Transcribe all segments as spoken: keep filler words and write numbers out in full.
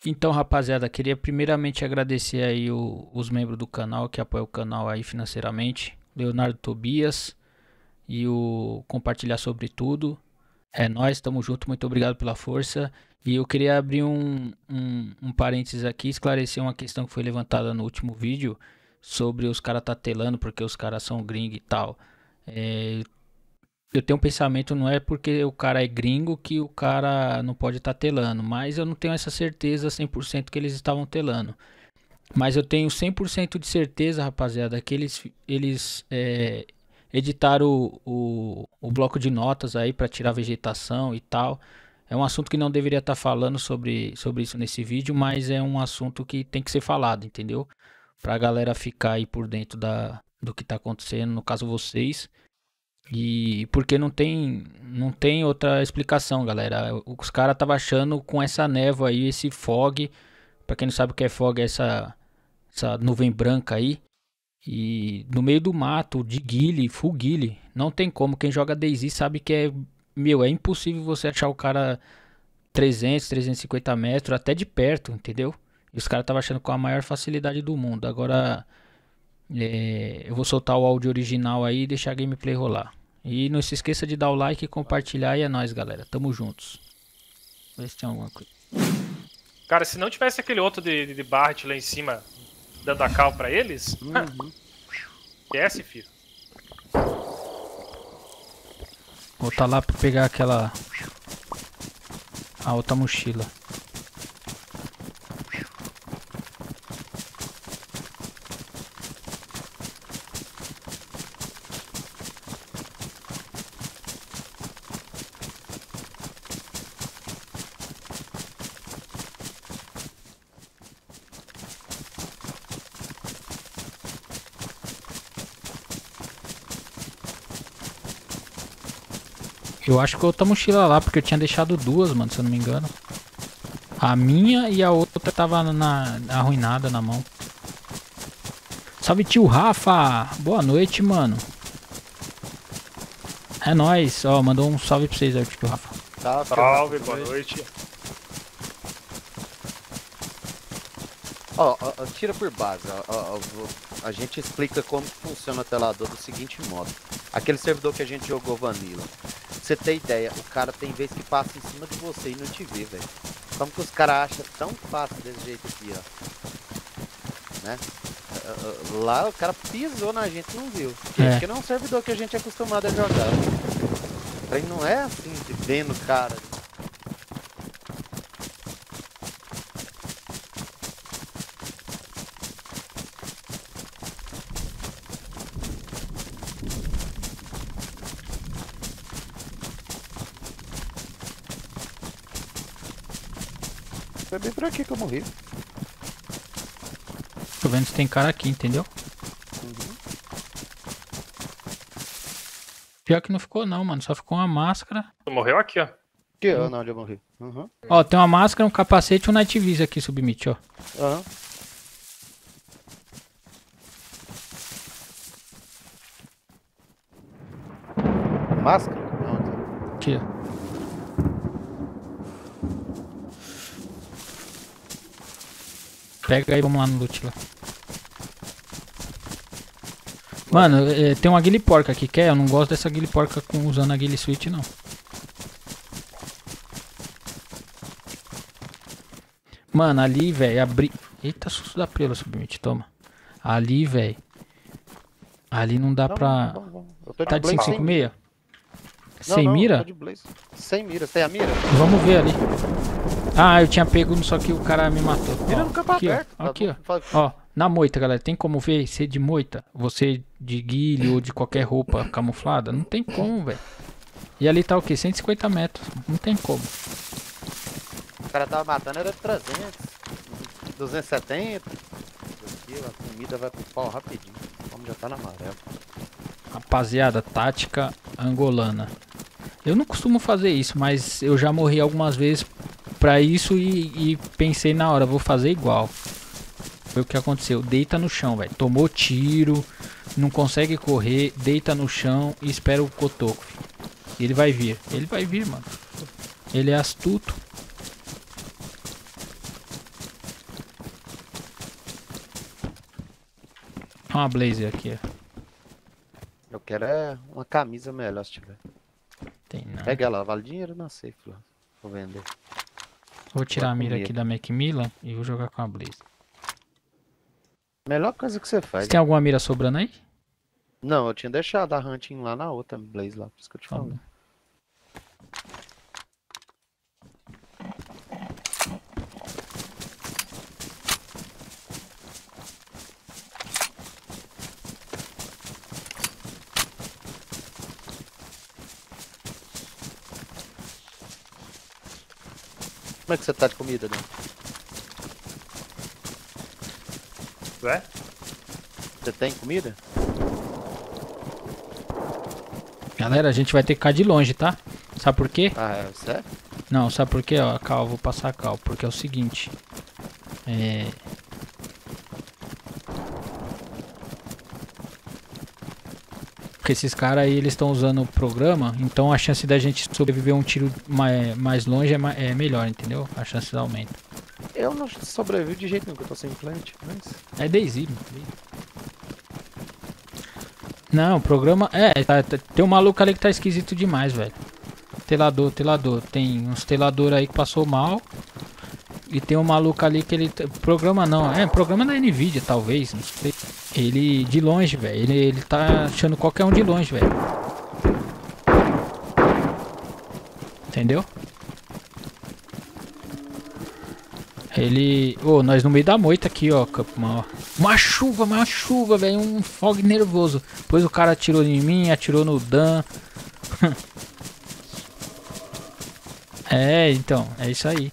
Então, rapaziada, queria primeiramente agradecer aí o- os membros do canal que apoiam o canal aí financeiramente, Leonardo Tobias e o Compartilhar Sobre Tudo. É nóis, tamo junto, muito obrigado pela força. E eu queria abrir um, um, um parênteses aqui, esclarecer uma questão que foi levantada no último vídeo sobre os caras tá telando porque os caras são gringos e tal. É, eu tenho um pensamento, não é porque o cara é gringo que o cara não pode estar telando, mas eu não tenho essa certeza cem por cento que eles estavam telando. Mas eu tenho cem por cento de certeza, rapaziada, que eles, eles é, editaram o, o, o bloco de notas aí para tirar vegetação e tal. É um assunto que não deveria estar falando sobre, sobre isso nesse vídeo, mas é um assunto que tem que ser falado, entendeu? Pra galera ficar aí por dentro da, do que tá acontecendo, no caso vocês. E porque não tem, não tem outra explicação, galera. Os caras estavam achando com essa névoa aí, esse fog. Pra quem não sabe o que é fog, é essa, essa nuvem branca aí. E no meio do mato, de guile, full guile. Não tem como. Quem joga DayZ sabe que é. Meu, é impossível você achar o cara trezentos, trezentos e cinquenta metros, até de perto, entendeu? E os caras estavam achando com a maior facilidade do mundo. Agora, é, eu vou soltar o áudio original aí e deixar a gameplay rolar. E não se esqueça de dar o like e compartilhar. E é nóis, galera. Tamo juntos. Vê se tem alguma coisa. Cara, se não tivesse aquele outro de, de, de Barret lá em cima dando a cal pra eles, Uhum. esquece, filho. Vou tá lá pra pegar aquela. A outra mochila. Eu acho que a outra mochila lá, porque eu tinha deixado duas, mano, se eu não me engano. A minha e a outra tava na, na arruinada na mão. Salve, tio Rafa! Boa noite, mano. É nóis. Ó, mandou um salve pra vocês aí, tio Rafa. Tá, Salve, boa noite. Ó, ó, ó, tira por base. Ó, ó, ó, vou- a gente explica como funciona o telador do seguinte modo. Aquele servidor que a gente jogou Vanilla. Pra você ter ideia, o cara tem vez que passa em cima de você e não te vê, velho. Como que os caras acham tão fácil desse jeito aqui, ó? Né? Ah, ah, Lá o cara pisou na gente e não viu. Porque, É. porque não é um servidor que a gente é acostumado a jogar. O trem não é assim, de vendo o cara. Foi bem por aqui que eu morri. Tô vendo se tem cara aqui, entendeu? Uhum. Pior que não ficou não, mano. Só ficou uma máscara. Tu morreu aqui, ó. Que? Ah, não, eu morri. Uhum. Ó, tem uma máscara, um capacete e um night vision aqui, submit, ó. Aham. Máscara? Não, Aqui, ó. Pega aí, vamos lá no loot lá. Mano, é, tem uma guile porca aqui, quer? Eu não gosto dessa guile porca com, usando a guile switch, não. Mano, ali, velho, abri... Eita, susto da prela, submit, toma. Ali, velho. Ali não dá não, pra... não, não, não. Eu tô de Tá de blaze sem cinco cinco seis? Não, Sem não, eu mira? tô de blaze. Sem mira. Tem a mira? Vamos ver ali. Ah, eu tinha pego, só que o cara me matou. Mira Ó, no campo aqui, aberto. ó. tá Aqui, ó. bom? Fala- Ó, na moita, galera. Tem como ver ser de moita? Você de guile ou de qualquer roupa camuflada? Não tem como, velho. E ali tá o quê? cento e cinquenta metros. Não tem como. O cara tava matando, era trezentos. duzentos e setenta. Aqui, a comida vai pro pau rapidinho. Como já tá na amarela. Rapaziada, tática angolana. Eu não costumo fazer isso, mas eu já morri algumas vezes pra isso e, e pensei na hora, vou fazer igual. Foi o que aconteceu. Deita no chão, velho. Tomou tiro, não consegue correr, deita no chão e espera o cotoco. Filho. Ele vai vir. Ele vai vir, mano. Ele é astuto. Uma blazer aqui, ó. Eu quero é uma camisa melhor se tiver. Tem não. Pega ela, vale dinheiro na safe lá. Vou vender. Vou tirar a mira comer. aqui da Macmillan e vou jogar com a blazer. Melhor coisa que você faz. Você tem alguma mira sobrando aí? Não, eu tinha deixado a hunting lá na outra blaze lá, por isso que eu te Tá falo. bom. Como é que você tá de comida, Dan? Ué? Você tem comida? Galera, a gente vai ter que ficar de longe, tá? Sabe por quê? Ah, é sério? Não, sabe por quê? Ó, cal, vou passar a cal. Porque é o seguinte. É... Porque esses caras aí, eles estão usando o programa. Então a chance da gente sobreviver um tiro mais, mais longe é, ma- é melhor, entendeu? A chance aumenta. Eu não sobrevivo de jeito nenhum, que eu tô sem plant, mas... É Daisy. Não, o programa... É, tá- tá- tem um maluco ali que tá esquisito demais, velho. Telador, telador. Tem uns telador aí que passou mal. E tem um maluco ali que ele... Programa não, é programa da Nvidia, talvez, não sei. Ele de longe, velho. Ele, ele tá achando qualquer um de longe, velho. Entendeu? Ele... Ô, nós no meio da moita aqui, ó. Uma, uma chuva, uma chuva, velho. Um fog nervoso. Depois o cara atirou em mim, atirou no Dan. É, então. É isso aí.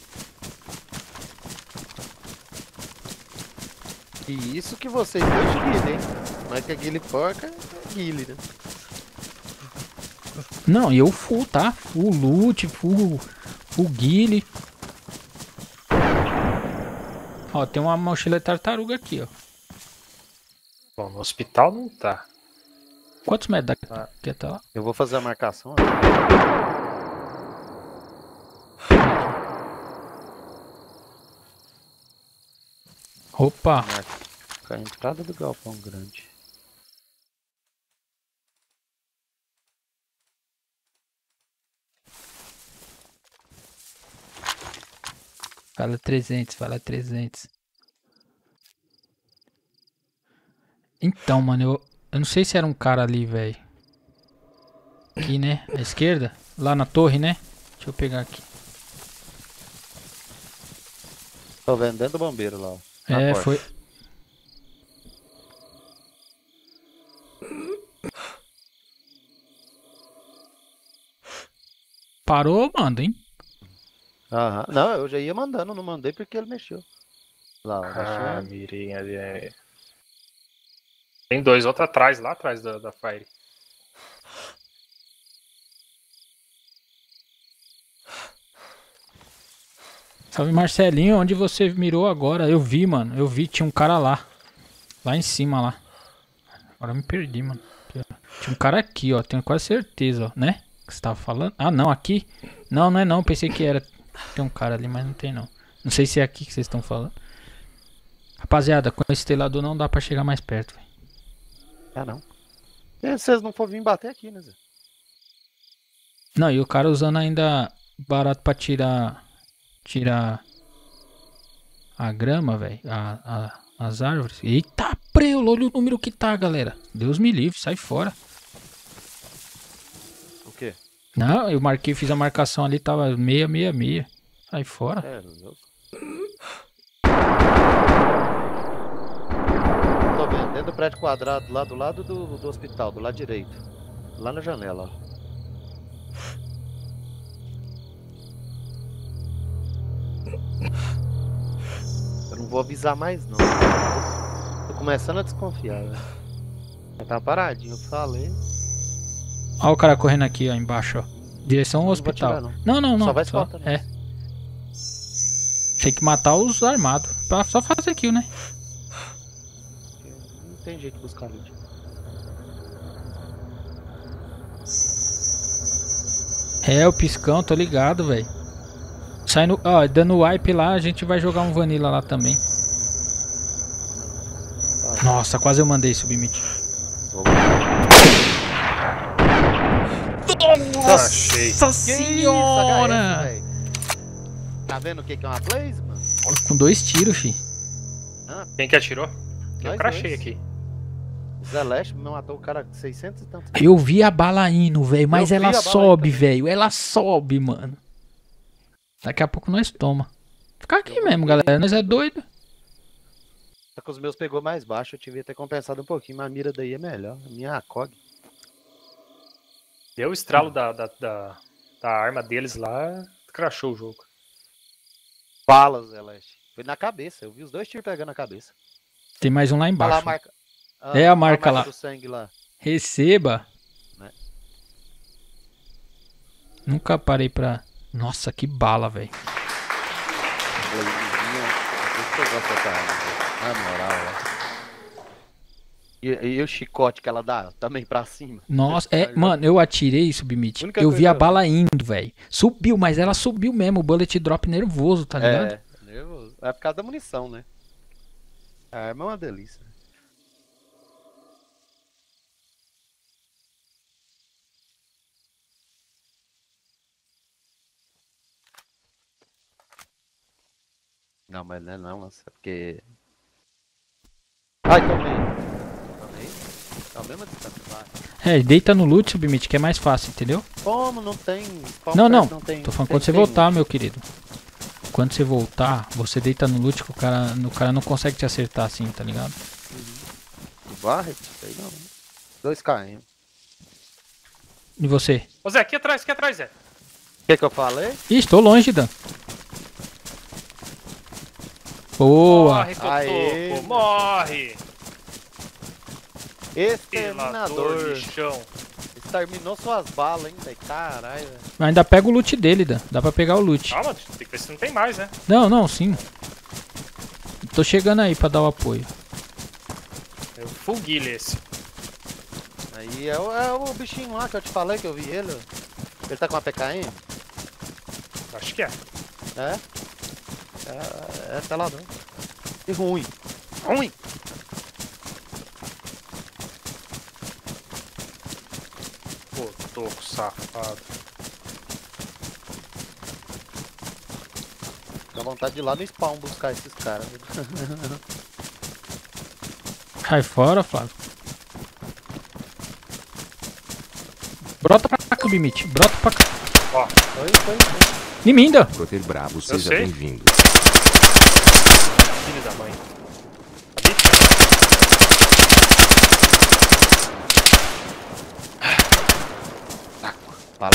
E isso que vocês dois guilhem, hein? Mas que a guile porca é guile, né? Não, e eu full, tá? Full loot, full, full guile. Ó, tem uma mochila de tartaruga aqui, ó. Bom, no hospital não tá. Quantos metros daqui Ah. que tá lá? Eu vou fazer a marcação. Opa! Marca a entrada do galpão grande. Fala trezentos, fala trezentos. Então, mano, eu, eu não sei se era um cara ali, velho. Aqui, né? À esquerda? Lá na torre, né? Deixa eu pegar aqui. Tô vendendo o bombeiro lá, ó. Na É, porta. foi... Parou, manda, hein? Aham. Não, eu já ia mandando, não mandei porque ele mexeu. Lá, ó, Ah, mexeu. mirinha ali. É... Tem dois, outro atrás, lá atrás da, da Fire. Salve, Marcelinho, onde você mirou agora? Eu vi, mano, eu vi, tinha um cara lá. Lá em cima, lá. Agora eu me perdi, mano. Aqui, ó. Tinha um cara aqui, ó, tenho quase certeza, ó, né? Que você tava falando? Ah, não, aqui? Não, não é não, pensei que era. Tem um cara ali, mas não tem não. Não sei se é aqui que vocês estão falando. Rapaziada, com esse telador não dá pra chegar mais perto, velho. Ah, não. E se vocês não for vir bater aqui, né, Zé? Não, e o cara usando ainda barato pra tirar... Tirar... A grama, velho. A, a, as árvores. Eita, preu, olha o número que tá, galera. Deus me livre, sai fora. O quê? Não, eu marquei, fiz a marcação ali, tava seiscentos e sessenta e seis. Sai fora. É, louco. Tô vendo, dentro do prédio quadrado, lá do lado do, do hospital, do lado direito. Lá na janela, ó. Eu não vou avisar mais não. Tô começando a desconfiar, velho. Tá paradinho, eu falei. Olha o cara correndo aqui, ó, embaixo, ó. Direção ao Não vou hospital. atirar, não. Não, não, não. Só vai só, escolta, né? é. Tem que matar os armados. Pra só fazer kill, né? Não tem jeito de buscar loot. É, o piscão, tô ligado, velho. Saindo, ó, dando wipe lá, a gente vai jogar um vanilla lá também. Ah, Nossa, quase eu mandei submit. Nossa senhora! Isso, tá vendo o que que é uma Blaze, mano? Com dois tiros, fi. Ah, Quem que atirou? Eu nós crachei dois. aqui. O Zeleste matou o cara com seiscentos e tantos. Eu vi a bala indo, velho, mas Eu ela vi a bala sobe, indo velho. Ela sobe, mano. Daqui a pouco nós toma. Ficar aqui Eu mesmo, vi. galera. Nós é doido. Só que os meus pegou mais baixo, eu tive que ter compensado um pouquinho, mas a mira daí é melhor. A minha é a C O G. Deu o estralo da, da, da, da arma deles lá, crashou o jogo. Fala, Zeleste. Foi na cabeça, eu vi os dois tiros pegando na cabeça. Tem mais um lá Olha lá embaixo. a marca. Ah, É a marca lá. do sangue lá. Receba. Né? Nunca parei pra... Nossa, que bala, velho. Blazezinha, não sei se eu gosto dessa arma, velho. Na moral, ó. E, e o chicote que ela dá também pra cima. Nossa, é, mano, eu atirei, Submit. Única Eu vi coisa a que eu- bala indo, velho. Subiu, mas ela subiu mesmo. O bullet drop nervoso, tá ligado? É, nervoso. É por causa da munição, né? A arma é uma delícia. Não, mas não é não, nossa, é porque... Ai, tomei. Tomei. É a mesma distância, vai. É, deita no loot, Submit, que é mais fácil, entendeu? Como não tem... spawn Não, não. pad, não tem, Tô falando tem- quando você tem voltar, loot. meu querido. Quando você voltar, você deita no loot que o cara, o cara não consegue te acertar assim, tá ligado? O Barret? Sei não. dois km. E você? Ô Zé, aqui atrás, aqui atrás, Zé. O que que eu falei? Ih, estou longe, Dan. Boa! Morre, Aê, Cotoco, morre! Pelador Exterminador. de chão. Exterminou suas balas, hein, velho. Caralho, velho. Mas ainda pega o loot dele, Dan. Dá pra pegar o loot. Calma, tem que ver se não tem mais, né? Não, não, sim. Tô chegando aí pra dar o apoio. É o full guile esse. Aí é o, é o bichinho lá que eu te falei que eu vi ele. Ele tá com uma P K M? Acho que é. É? É, é peladão. E ruim. Ruim! Cotoco, safado. Dá vontade de ir lá no spawn buscar esses caras. Cai fora, Flávio. Brota pra cá, Submit. Brota pra cá. Ó, Foi, foi, foi. Em mim, Dan. Proter Bravo, seja sei. bem-vindo. filho da mãe. Fala.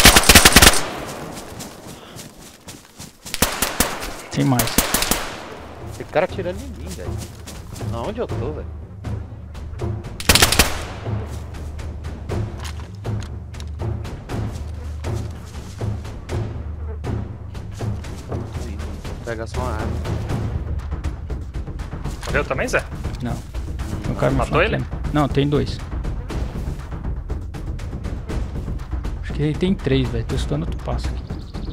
Tem mais. Esse cara atirando em mim, velho. Aonde eu tô, velho? Sim, pega só uma arma. Morreu também, Zé? Não. Tem um cara me Matou ele? flanqueando. Não, tem dois. Acho que ele tem três, velho. Tô estudando outro passo aqui.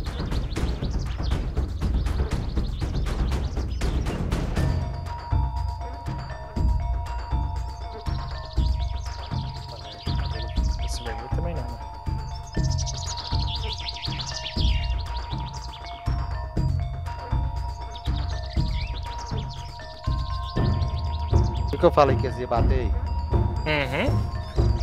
Esse vermelho também não, né? O que, que eu falei que eles iam bater aí? Uhum.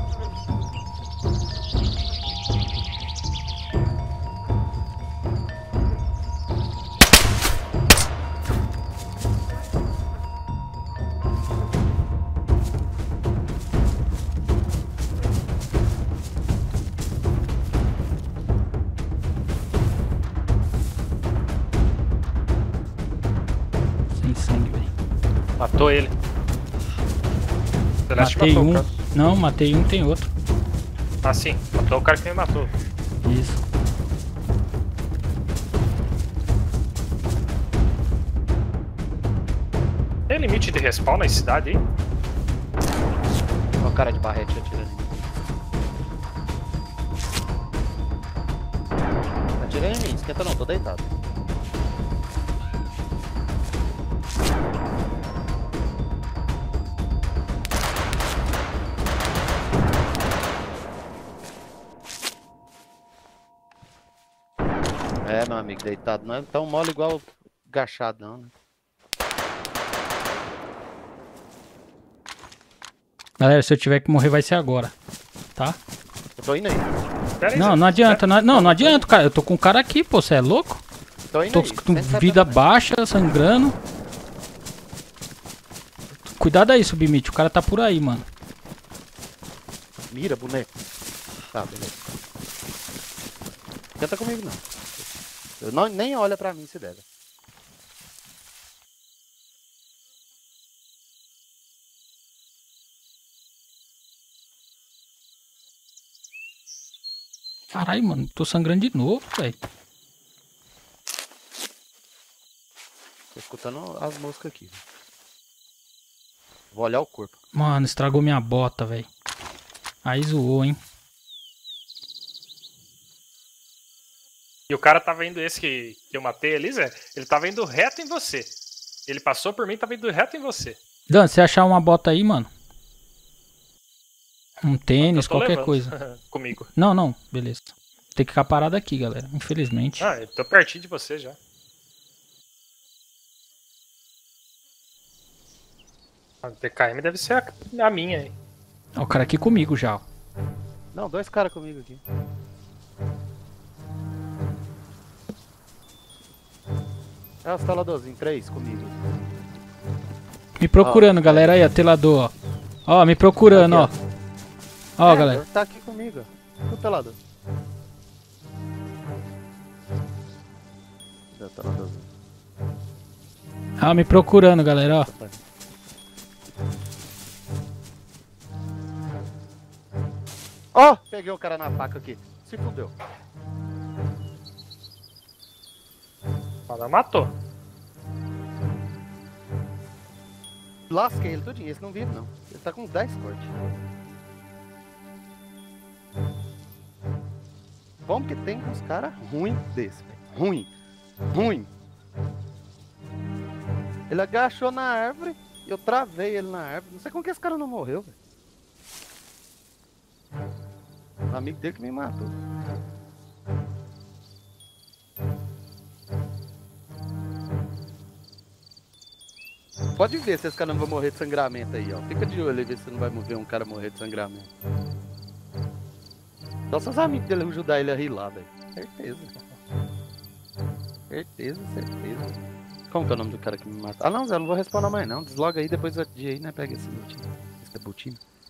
Sem sangue, velho. Matou ele. O Celeste Matei matou um. o cara. Não, matei um, tem outro. Ah, sim. Matou o cara que me matou. Isso. Tem limite de respawn na cidade aí? Olha o cara de barrete atirando em mim. Atira em mim, esquenta não, tô deitado. amigo deitado, não é tão mole igual agachado, não, né? Galera, se eu tiver que morrer vai ser agora, tá? Eu tô indo aí. Pera aí, Não, Zé. não adianta, não, não, não adianta, cara. Eu tô com o cara aqui, pô, você é louco? Tô indo Tô aí. com Senta, senta vida também. baixa, sangrando. Cuidado aí, Submit, o cara tá por aí, mano. Mira, boneco. Tá, beleza. Tenta comigo, não. Eu não nem olha pra mim se deve. Caralho, mano, tô sangrando de novo, velho. Tô escutando as moscas aqui. Vou olhar o corpo. Mano, estragou minha bota, velho. Aí zoou, hein. E o cara tava indo, esse que, que eu matei ali, Zé, ele tava indo reto em você. Ele passou por mim e tava indo reto em você. Dan, se achar uma bota aí, mano. Um tênis, Eu tô qualquer levando coisa. comigo. Não, não, beleza. Tem que ficar parado aqui, galera. Infelizmente. Ah, eu tô pertinho de você já. A D K M deve ser a, a minha aí. Ó, o cara aqui comigo já, ó. Não, dois caras comigo aqui. É o instaladorzinho, três comigo. Me procurando, Ó, galera aí, ó, telador, ó. Ó, me procurando, ó. Aqui, Ó, É, galera. Tá aqui comigo. O telador. Cadê o teladorzinho? Ó, me procurando, galera, ó. Ó, peguei o cara na faca aqui. Se fudeu. Ela matou. Lasquei ele todinho. Esse não vive, não. Ele tá com dez cortes. Como que tem uns caras ruins desse, velho? Ruim. Ruim. Ele agachou na árvore e eu travei ele na árvore. Não sei como que esse cara não morreu, velho. O amigo dele que me matou. Pode ver se esse cara não vai morrer de sangramento aí, ó. Fica de olho aí, ver se não vai ver um cara morrer de sangramento. Só seus amigos dele ajudar ele a rir lá, velho. Certeza. Certeza, certeza. Como que é o nome do cara que me matou? Ah não, Zé, não vou responder mais não. Desloga aí, depois eu dia aí, né? Pega esse botinho. Esse botinho.